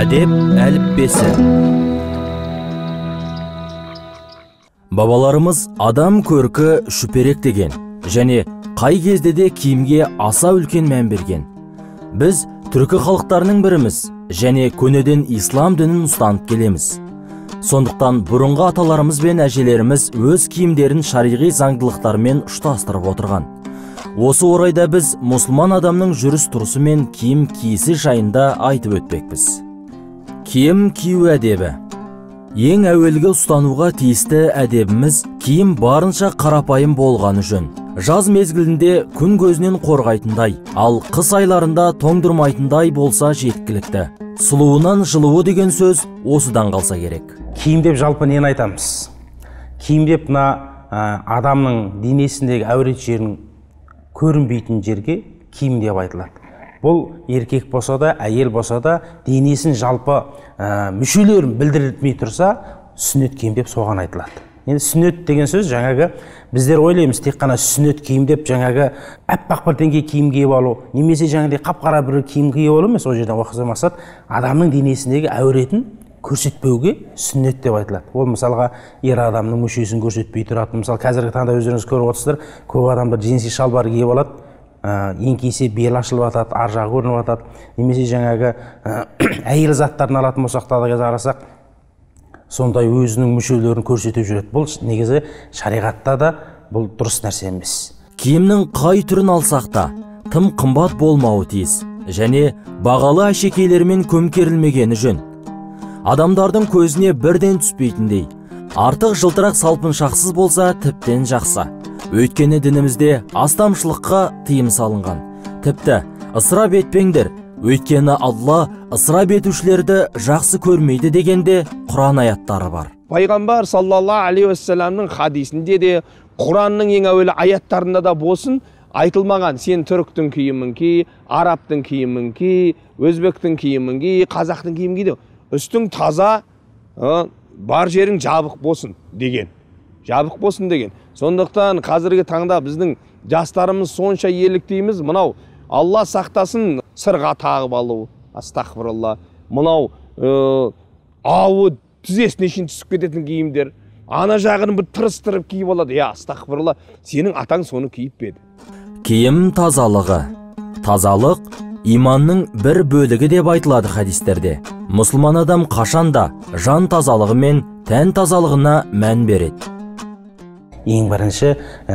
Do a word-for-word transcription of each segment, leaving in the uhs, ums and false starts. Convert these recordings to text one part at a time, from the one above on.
Әдеп әліппесі. Бабаларымыз адам көркі шүперек деген, және қай кезде де киімге аса үлкен мән берген. Біз түркі халықтарының біріміз, және көнеден ислам дінін ұстанып келеміз. Сондықтан бұрынғы аталарымыз бен әжелеріміз өз киімдерін шариғи заңдылықтармен ұштастырып отырған. Осы орайда біз мұсылман адамның жүріс тұрысы мен киім киісі жайында айтып өтпекпіз. Киім кию әдебі. Ең әуелгі ұстануға тиісті әдебіміз киім барынша қарапайым болғаны жөн. Жаз мезгілінде күн көзінен қорғайтындай, ал қыс айларында тоңдырмайтындай болса жеткілікті. Сұлуынан жылуы деген сөз осыдан қалса керек. Киім деп жалпы нені айтамыз? Киім деп мына адамның денесіндегі әурет жерінің көрінбейтін жерге киім деп айтылады. Бұл еркек болса да, әйел болса да, денесін жалпы ә, мүшелерін білдірмей тұрса, сүннет киім деп соған айтылады. Енді сүннет деген сөз жаңағы біздер ойлаймыз тек қана сүннет киім деп жаңағы әппақ бір теңге киім киіп алу, немесе жаңағыдай қап-қара бір киім киіп алу емес. Ол жерден оқыса мақсат адамның денесіндегі әуретін көрсетпеуге сүннет деп айтылады. Ол мысалға ер адамның мүшесін көрсетпей тұрады. Мысалы қазіргі таңда өздеріңіз көріп отырсыздар, көп адамдар джинси шалбар киіп алады. Еңкейсе бел ашылып жатады, ар жағы көрініп жатады. Немесе жаңағы әйел заттарын алатын болсақ та қарасақ, сондай өзінің мүшелерін көрсетіп жүреді. Бұл негізі шариғатта да бұл дұрыс нәрсе емес. Киімнің қай түрін алсақ та тым қымбат болмауы тиіс, және бағалы әшекейлермен көмкерілмегені жөн. Адамдардың көзіне бірден түспейтіндей, артық жылтырақ салпыншақсыз болса тіптен жақсы. Өйткені дінімізде астамшылыққа тыйым салынған. Тіпті ысырап етпеңдер, өйткені Алла ысырап етушілерді жақсы көрмейді дегенде Құран аяттары бар. Пайғамбар саллаллаху алейхи уассаламның хадисінде де, Құранның ең әуелі аяттарында да болсын, айтылмаған сен түріктің киімін ки, арабтың киімін ки, өзбектің киімін ки, қазақтың киімін ки деп, үстің таза, бар жерің жабық болсын деген. Жабық болсын деген. Сондықтан қазіргі таңда біздің жастарымыз сонша еліктейміз, мынау Алла сақтасын сырға тағып алу, астағфиралла, мынау ауы тізесіне шейін түсіп кететін киімдер, ана жағын бір тырыстырып киіп алады. Я, астағфиралла, сенің атаң соны киіп пе еді? Киім тазалығы. Тазалық иманның бір бөлігі деп айтылады хадистерде. Мұсылман адам қашанда жан тазалығы мен тән тазалығына мән береді. Ең бірінші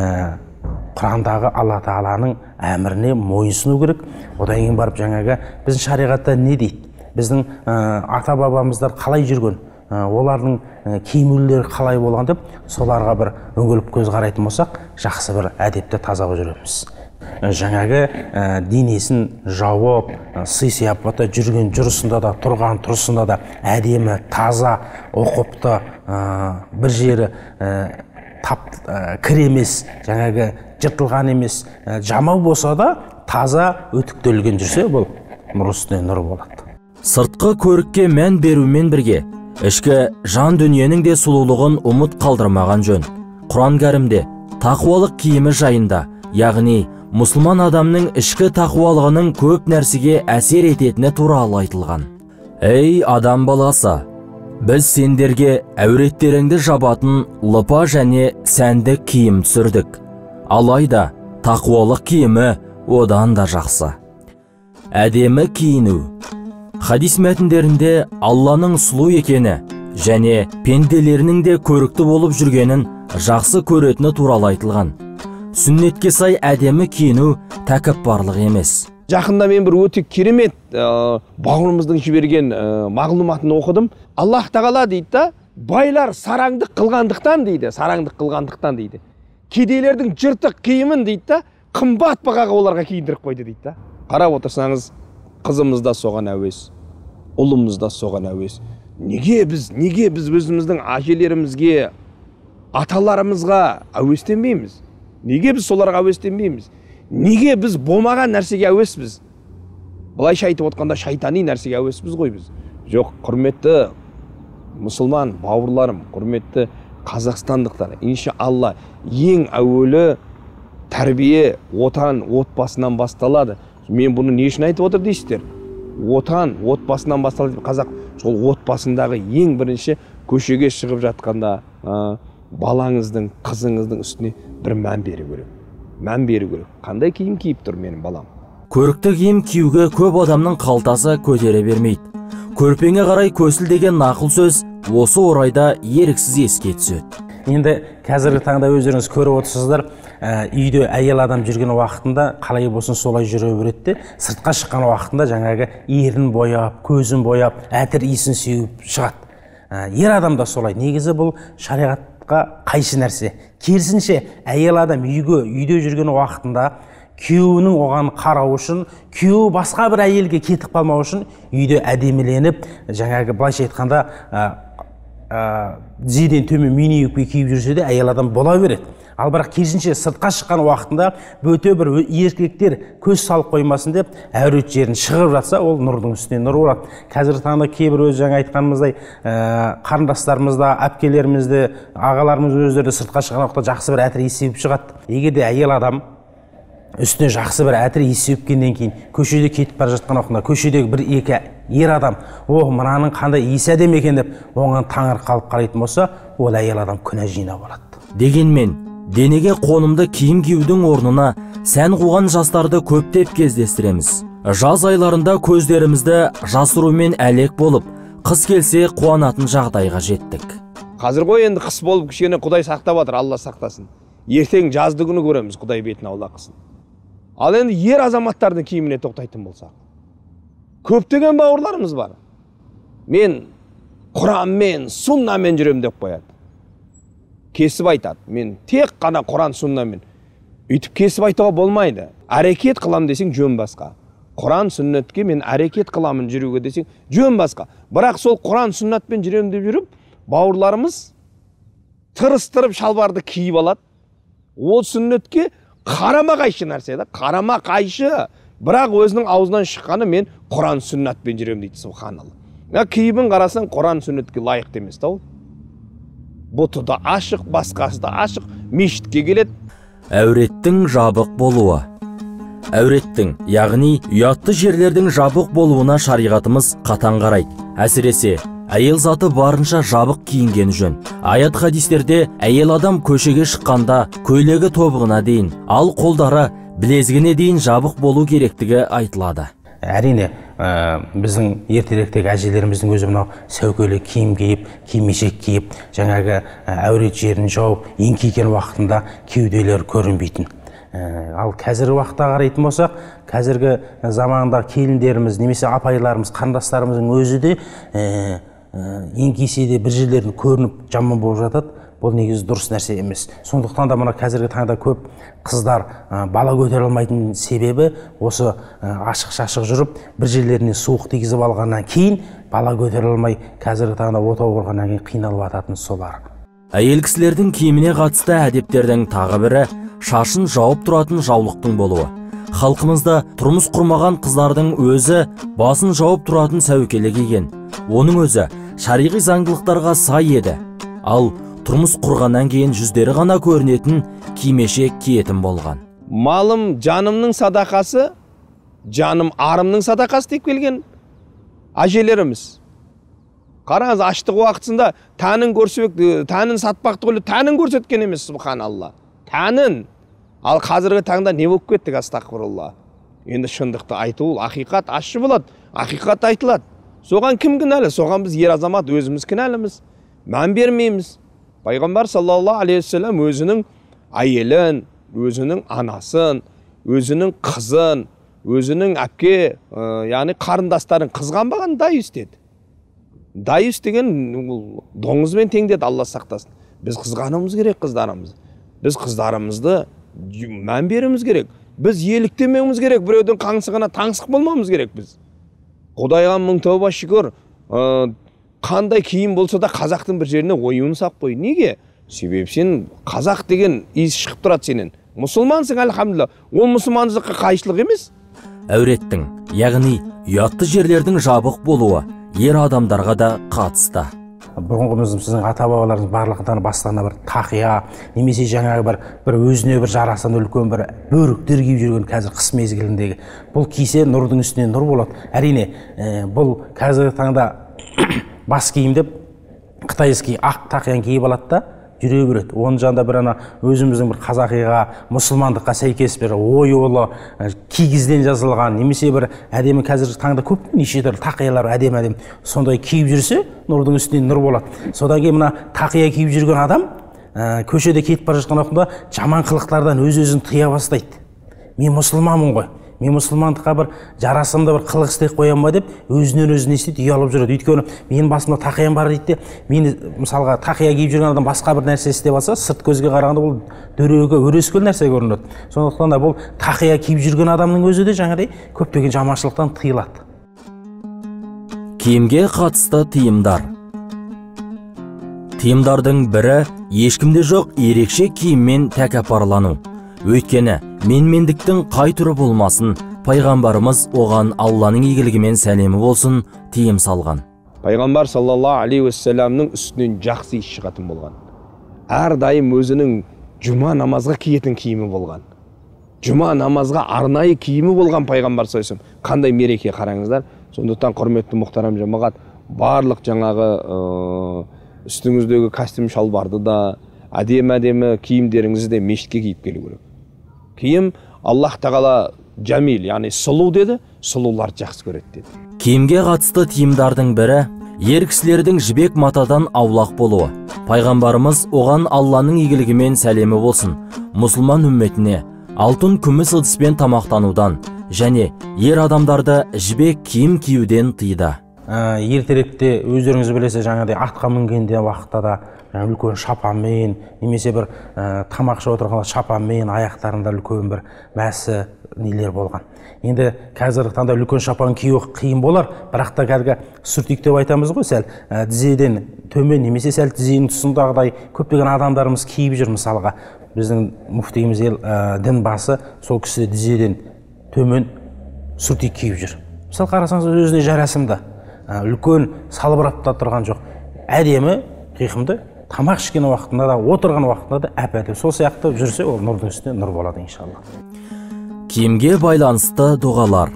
Құрандағы Алла Тағаланың әміріне мойынсыну керек. Одан кейін барып жаңағы біздің шариғатта не дейді? Біздің ата бабамыздар қалай жүрген? Олардың киім-үлгілері қалай болған деп, соларға бір үңіліп көз қарайтын болсақ, жақсы бір әдепті таза жүреміз. Жаңағы денесін жауып, сый сияпаты жүрген жүрісінде да, тұрған тұрысында да әдемі, таза, оқыпты, бір жері тап кір емес, жаңағы жыртылған емес, жамау болса да таза өтіктелген жүрсе, бұл нұр үстіне нұр болады. Сыртқы көрікке мән берумен бірге, ішкі жан дүниенің де сұлулығын ұмыт қалдырмаған жөн. Құран кәрімде тақуалық киімі жайында, яғни мұсылман адамның ішкі тақуалығының көп нәрсеге әсер ететіні туралы айтылған. Ей адам баласы, біз сендерге әуреттеріңді жабатын лыпа және сәнді киім түсірдік. Алайда тақуалық киімі одан да жақсы. Әдемі киіну. Хадис мәтіндерінде Алланың сұлу екені және пенделерінің де көрікті болып жүргенін жақсы көретіні туралы айтылған. Сүннетке сай әдемі киіну тәкаппарлық емес. Жақында мен бір өте керемет бауырымыздың жіберген мағлұматын оқыдым. Аллах Тағала дейді да, байлар сараңдық қылғандықтан дейді, сараңдық қылғандықтан дейді. Кедейлердің жыртық киімін дейді да, қымбат бағаға оларға киіндіріп қойды дейді да. Қарап отырсаңыз, қызымыз да соған әуес, ұлымыз да соған әуес. Неге біз, неге біз өзіміздің әжелерімізге, аталарымызға әуестенбейміз? Неге біз соларға әуестенбейміз? Неге біз болмаған нәрсеге әуеспіз? Бұлайша айтып отқанда шайтани нәрсеге әуеспіз ғой біз. Жоқ, құрметті мұсылман бауырларым, құрметті қазақстандықтар, иншалла ең әуелі тәрбие отан, отбасынан басталады. Мен бұны не үшін айтып отыр дейсіздер? отан отбасынан басталады. Қазақ сол отбасындағы ең бірінші көшеге шығып жатқанда ә, балаңыздың, қызыңыздың үстіне бір мән беру керек. Мән беру керек. Қандай киім киіп тұр менің балам? Көрікті киім киюге көп адамның қалтасы көтере бермейді. Көрпеңе қарай көсіл деген нақыл сөз осы орайда еріксіз еске түседі. Енді қазіргі таңда өздеріңіз көріп отырсыздар, ә, үйде әйел адам жүрген уақытында қалай болсын солай жүре береді де, сыртқа шыққан уақытында жаңағы ерін бояп, көзін бояп, әтір иісін сеуіп шығады. Ә, ер адам да солай. Негізі бұл шариғатқа қайшы нәрсе. Керісінше әйел адам үйге, үйде жүрген уақытында күйеуінің оған қарау үшін, күйеуі басқа бір әйелге кетіп қалмау үшін үйде әдеміленіп, жаңағы былайша айтқанда тізеден төмен мини юбка киіп жүрсе де әйел адам бола береді. Ал бірақ керісінше сыртқа шыққан уақытында бөте бір еркектер көз салып қоймасын деп әурет жерін шығып жатса, ол нұрдың үстіне нұр орады. Қазіргі таңда кейбір өзі жаңа айтқанымыздай қарындастарымызда, әпкелерімізді, ағаларымыз өздері сыртқа шыққан уақытта жақсы бір әтір иіс сеуіп шығады. Егер де әйел адам үстіне жақсы бір әтір иіс сеупкеннен кейін көшеде кетіп бара жатқан уақытында көшедегі бір екі ер адам, о, мынаның қандай иісі әдемі екен деп оған таңырқалып қарайтын болса, ол әйел адам күнә жинап алады. Дегенмен, денеге қонымды киім киюдің орнына сән қуған жастарды көптеп кездестіреміз. Жаз айларында көздерімізді жасырумен әлек болып, қыс келсе қуанатын жағдайға жеттік. Қазір ғой енді қыс болып кішкене Құдай сақтап жатыр, Алла сақтасын. Ертең жазды күні көреміз, Құдай бетін аулақсын. Ал енді ер азаматтардың киіміне тоқтайтын болсақ, көптеген бауырларымыз бар. Мен Құранмен, Суннамен жүрем деп қояды. Кесіп айтады. Мен тек қана Құран, Суннамен. Үйтіп кесіп айтуға болмайды. Әрекет қылам десең жөн басқа. Құран, Сүннетке мен әрекет қыламын жүруге десең жөн басқа. Бірақ сол Құран, Сүннетпен жүрем деп жүріп, бауырларымыз тырыстырып шалбарды киіп алады. Ол Сүннетке қарама қайшы нәрсе да, қарама қайшы. Бірақ өзінің аузынан шыққаны мен Құран, Сүннетпен жүрем дейді, субханалла. Киімін қарасаң Құран, Сүннетке лайық емес та ол. Бұты да ашық, басқасы да ашық, мешітке келеді. Әуреттің жабық болуы. Әуреттің, яғни ұятты жерлердің жабық болуына шариғатымыз қатаң қарайды. Әсіресе әйел заты барынша жабық киінген жөн. Аят хадистерде әйел адам көшеге шыққанда көйлегі тобығына дейін, ал қолдары білезгіне дейін жабық болу керектігі айтылады. Әрине, біздің ертеректегі әжелеріміздің өзі мынау сәукеле киім киіп, кимешек киіп, жаңағы әурет жерін жауып, еңкейген уақытында кеуделер көрінбейтін. Ал қазіргі уақытта қарайтын болсақ, қазіргі заманда келіндеріміз, немесе апайларымыз, қандастарымыздың өзі де еңкейсе де бір жерлерін көрініп жаман болып жатады. Бұл негізі дұрыс нәрсе емес. Сондықтан да мына қазіргі таңда көп қыздар бала көтере алмайтын себебі осы ашық-шашық жүріп, бір жерлеріне суық тигізіп алғаннан кейін бала көтере алмай қазіргі таңда отау құрғаннан кейін қиналып жататын солар. Әйел кісілердің киіміне қатысты әдептердің тағы бірі шашын жауып тұратын жаулықтың болуы. Халқымызда тұрмыс құрмаған қыздардың өзі басын жауып тұратын сәукеле киген. Оның өзі шариғи заңдылықтарға сай еді. Ал тұрмыс құрғаннан кейін жүздері ғана көрінетін кимешек киетін болған. Малым жанымның садақасы, жаным арымның садақасы деп келген әжелеріміз. Қараңыз, аштық уақытында тәнін көрсек, тәнін сатпақты қойып, тәнін көрсеткен емес, субханалла. Тәнін. Ал қазіргі таңда не болып кеттік, астағфирулла. Енді шындықты айту, ақиқат ащы болады, ақиқат айтылады. Соған кім кінәлі? Соған біз ер азамат өзіміз кінәліміз. Мән бермейміз. Пайғамбар саллаллаху алейхи вассалам өзінің әйелін, өзінің анасын, өзінің қызын, өзінің әпке, яғни қарындастарын қызғанбаған дайыс деді. Дайыс деген доңызбен тең деді, Алла сақтасын. Біз қызғануымыз керек қыздарымыз. Біз қыздарымызды мән беруіміз керек. Біз еліктемеуіміз керек. Біреудің қаңсығына таңсық болмауымыз керек біз. Құдайға мың тәуба шүкір. Қандай киім болса да қазақтың бір жеріне ойуын сап қой. Неге? Себебі сен қазақ деген иіс шығып тұрады сенен. Мұсылмансың, әлхамдулилла. Ол мұсылмандыққа қайшылық емес. Әуреттің, яғни ұятты жерлердің жабық болуы ер адамдарға да қатысты. бұрынғымыздың сіздің ата бабаларыңыз барлығынан бастарына бір тақия немесе жаңағы бір бір өзіне бір жарасқан үлкен бір бөріктер киіп жүрген қазір қыс мезгіліндегі, бұл кисе нұрдың үстіне нұр болады. Әрине бұл қазіргі таңда бас киім деп қытайский ақ тақияны киіп алады да жүре береді. Оның жанында бір ана өзіміздің бір қазақиға, мұсылмандыққа сәйкес бір оюлы, кигізден жазылған, немесе бір әдемі қазіргі таңда көп неше түрлі тақиялар әдемі-әдемі сондай киіп жүрсе, нұрдың үстіне нұр болады. Содан кейін мына тақия киіп жүрген адам көшеде кетіп бара жатқан уақытта жаман қылықтардан өз-өзін тыя бастайды. Мен мұсылманмын ғой. Мен мұсылмандыққа бір жарасымды бір қылық істеп қоям ба деп өзінен өзі не істейді, ұялып жүреді. Өйткені менің басымда тақиям бар дейді де, мені мысалға тақия киіп жүрген адам басқа бір нәрсе істеп алса, сырт көзге қарағанда бұл дөрекі өрескел нәрсе көрінеді. Сондықтан да бұл тақия киіп жүрген адамның өзі де жаңағыдай көптеген жаманшылықтан тыйылады. Киімге қатысты тыйымдар. Тыйымдардың бірі ешкімде жоқ ерекше киіммен тәкаппарлану. Өйткені менмендіктің қай түрі болмасын, пайғамбарымыз оған Алланың игілігімен сәлемі болсын тыйым салған. Пайғамбар саллаллаху алейхи уассаламның үстінен жақсы иіс шығатын болған. Әрдайым өзінің жұма намазға киетін киімі болған. Жұма намазға арнайы киімі болған пайғамбар саллаллаху алейхи уассалам. Қандай мереке қараңыздар. Сондықтан құрметті мұхтарам жамағат, барлық жаңағы үстіңіздегі костюм шалбарды да, әдемі-әдемі киімдеріңізді де мешітке киіп келу керек. Киім Аллах тағала жәмил, яғни сұлу деді, сұлулар жақсы көреді деді. Киімге қатысты тыйымдардың бірі ер кісілердің жібек матадан аулақ болуы. Пайғамбарымыз оған Алланың игілігімен сәлемі болсын, мұсылман үмметіне алтын күміс ыдыспен тамақтанудан және ер адамдарды жібек киім киюден тыйды. Ертеректе өздеріңіз білесіз, жаңағыдай атқа мінгенде уақытта да үлкен шапанмен, немесе бір тамақ ішіп отырғанда шапанмен, аяқтарында үлкен бір мәсі нелер болған. Енді қазіргі таңда үлкен шапан кию қиын болар, бірақ та кәдімгі сүртик деп айтамыз ғой, сәл тізеден төмен немесе сәл тізенің тұсындағыдай көптеген адамдарымыз киіп жүр. Мысалға біздің мүфтиіміз ел дін басы сол кісі тізеден төмен сүртик киіп жүр. Мысалы қарасаңыз өзіне жарасымды, үлкен салбырапта тұрған жоқ, әдемі, қиқымды, тамақ ішкен уақытында да, отырған уақытында да әп-әдемі. Сол сияқты жүрсе, ол нұрдың үстіне нұр болады иншалла. Киімге байланысты дұғалар.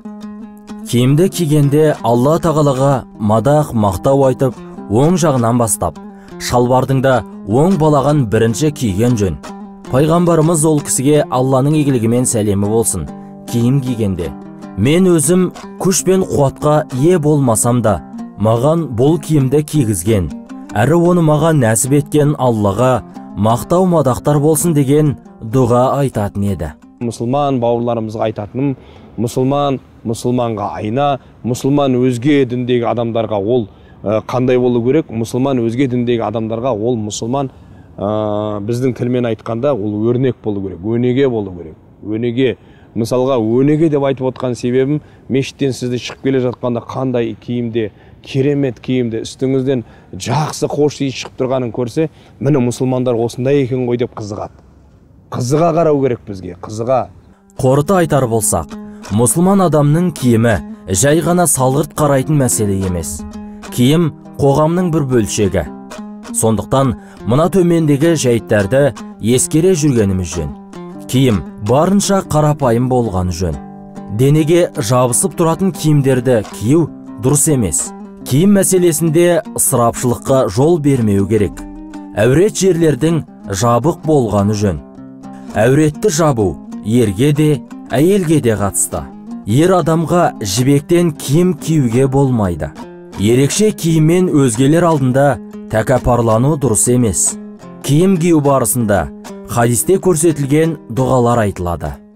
Киімді кигенде Алла тағалаға мадақ, мақтау айтып, оң жағынан бастап, шалбардың да оң балаған бірінші киген жөн. Пайғамбарымыз ол кісіге Алланың игілігімен сәлемі болсын. Киім кигенде мен өзім күш пен қуатқа ие болмасам да, маған бұл киімді кигізген, әрі оны маған нәсіп еткен Аллаға мақтау мадақтар болсын деген дұға айтатын еді. Мұсылман бауырларымызға айтатыным, мұсылман мұсылманға айна, мұсылман өзге діндегі адамдарға ол қандай болу керек, мұсылман өзге діндегі адамдарға ол мұсылман біздің тілмен айтқанда ол өрнек болу керек, өнеге болу керек. Өнеге, мысалға өнеге деп айтып отқан себебім, мешіттен сізді шығып келе жатқанда қандай киімде, керемет киімде, үстіңізден жақсы хош иіс шығып тұрғанын көрсе, міне мұсылмандар осындай екен ғой деп қызығады. Қызыға қарау керек бізге, қызыға. Қорыта айтар болсақ, мұсылман адамның киімі жай ғана салғырт қарайтын мәселе емес. Киім қоғамның бір бөлшегі. Сондықтан мына төмендегі жайттарды ескере жүргеніміз жөн. Киім барынша қарапайым болған жөн. Денеге жабысып тұратын киімдерді кию дұрыс емес. Киім мәселесінде ысырапшылыққа жол бермеу керек. Әурет жерлердің жабық болғаны жөн. Әуретті жабу ерге де, әйелге де қатысты. Ер адамға жібектен киім киюге болмайды. Ерекше киіммен өзгелер алдында тәкаппарлану дұрыс емес. Киім кию барысында хадисте көрсетілген дұғалар айтылады.